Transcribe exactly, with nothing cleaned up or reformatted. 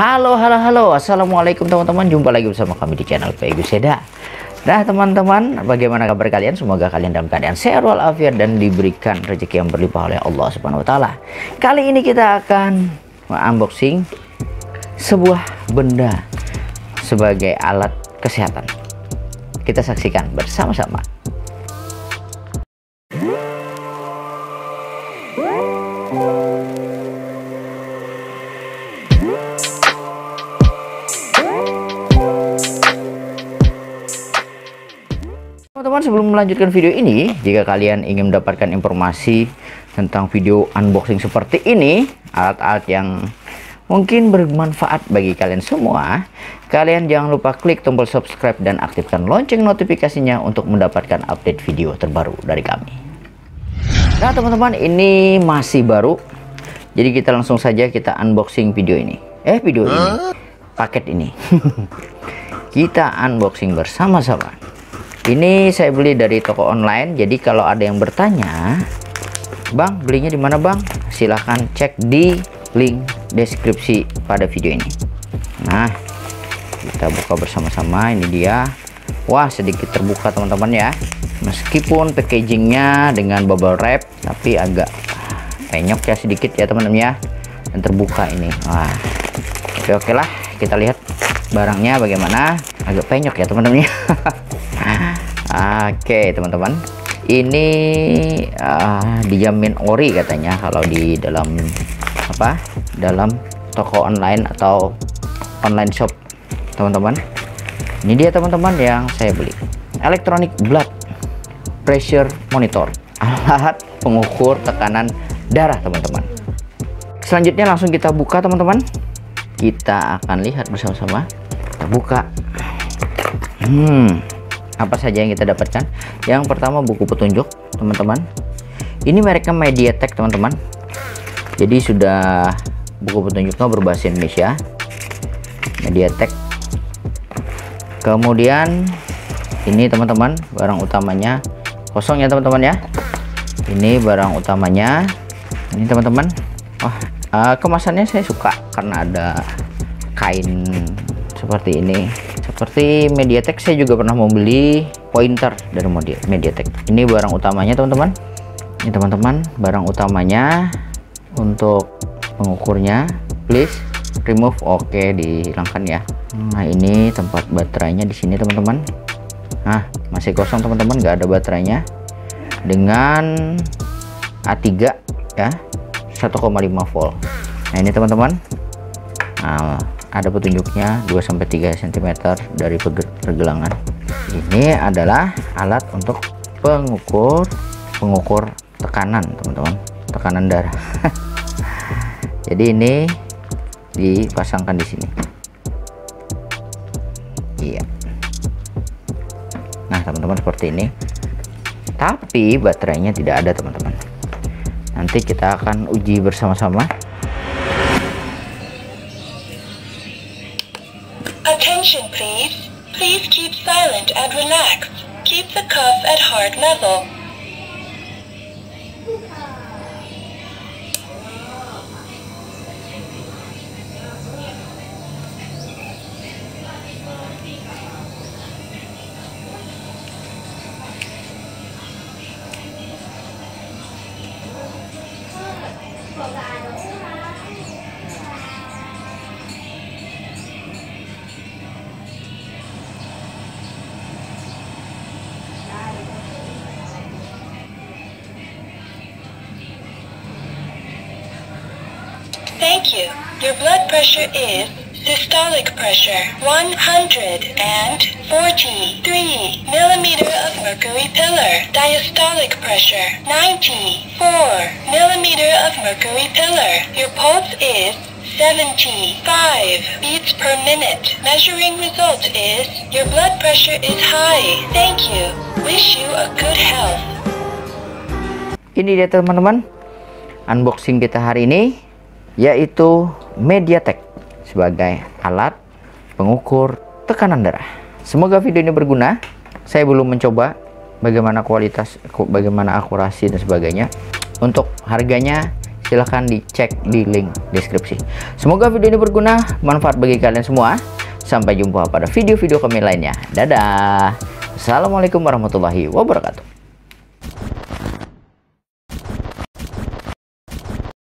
Halo, halo, halo. Assalamualaikum teman-teman. Jumpa lagi bersama kami di channel P G Seda. Nah teman-teman, bagaimana kabar kalian? Semoga kalian dalam keadaan sehat walafiat dan diberikan rezeki yang berlimpah oleh Allah Subhanahu Wa Taala. Kali ini kita akan unboxing sebuah benda sebagai alat kesehatan. Kita saksikan bersama-sama. Teman-teman, sebelum melanjutkan video ini, jika kalian ingin mendapatkan informasi tentang video unboxing seperti ini, alat-alat yang mungkin bermanfaat bagi kalian semua, kalian jangan lupa klik tombol subscribe dan aktifkan lonceng notifikasinya untuk mendapatkan update video terbaru dari kami. Nah teman-teman, ini masih baru, jadi kita langsung saja kita unboxing video ini. Eh video ini, paket ini. Kita unboxing bersama-sama. Ini saya beli dari toko online, jadi kalau ada yang bertanya, Bang, belinya di mana Bang? Silahkan cek di link deskripsi pada video ini. Nah, kita buka bersama-sama. Ini dia. Wah, sedikit terbuka teman-teman ya. Meskipun packagingnya dengan bubble wrap, tapi agak penyok ya sedikit ya teman-teman ya. Dan terbuka ini. Wah, oke oke lah, kita lihat barangnya bagaimana. Agak penyok ya teman-teman ya. Oke teman-teman, ini uh, dijamin ori katanya kalau di dalam apa dalam toko online atau online shop teman-teman. Ini dia teman-teman yang saya beli, electronic blood pressure monitor, alat pengukur tekanan darah teman-teman. Selanjutnya langsung kita buka teman-teman, kita akan lihat bersama-sama. Kita buka. hmm Apa saja yang kita dapatkan? Yang pertama buku petunjuk teman-teman. Ini mereknya MediaTek teman-teman. Jadi sudah buku petunjuknya berbahasa Indonesia, MediaTek. Kemudian ini teman-teman barang utamanya kosong ya teman-teman ya. Ini barang utamanya. Ini teman-teman. Wah, uh, kemasannya saya suka karena ada kain seperti ini. Seperti MediaTek, saya juga pernah membeli pointer dari MediaTek. Ini barang utamanya teman-teman. Ini teman-teman barang utamanya untuk pengukurnya. Please remove. Oke, dihilangkan ya. Nah ini tempat baterainya di sini teman-teman. Nah masih kosong teman-teman, nggak ada baterainya. Dengan A tiga ya, satu koma lima volt. Nah ini teman-teman. Nah, ada petunjuknya dua sampai tiga sentimeter dari pergelangan. Ini adalah alat untuk pengukur pengukur tekanan teman-teman, tekanan darah. Jadi ini dipasangkan di sini. Iya. Nah teman-teman seperti ini. Tapi baterainya tidak ada teman-teman. Nanti kita akan uji bersama-sama. Attention please. Please keep silent and relax. Keep the cuff at heart level. Thank you. Your blood pressure is systolic pressure one hundred forty-three millimeter of mercury pillar. Diastolic pressure ninety-four millimeter of mercury pillar. Your pulse is seventy-five beats per minute. Measuring result is your blood pressure is high. Thank you. Wish you a good health. Ini dia teman-teman unboxing kita hari ini, yaitu MediaTek sebagai alat pengukur tekanan darah. Semoga video ini berguna. Saya belum mencoba bagaimana kualitas, bagaimana akurasi dan sebagainya. Untuk harganya silahkan dicek di link deskripsi. Semoga video ini berguna, manfaat bagi kalian semua. Sampai jumpa pada video-video kami lainnya. Dadah. Assalamualaikum warahmatullahi wabarakatuh.